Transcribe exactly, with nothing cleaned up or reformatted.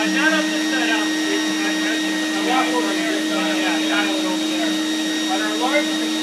not up this side, out. I walk over there. Yeah, dial it over there. On our large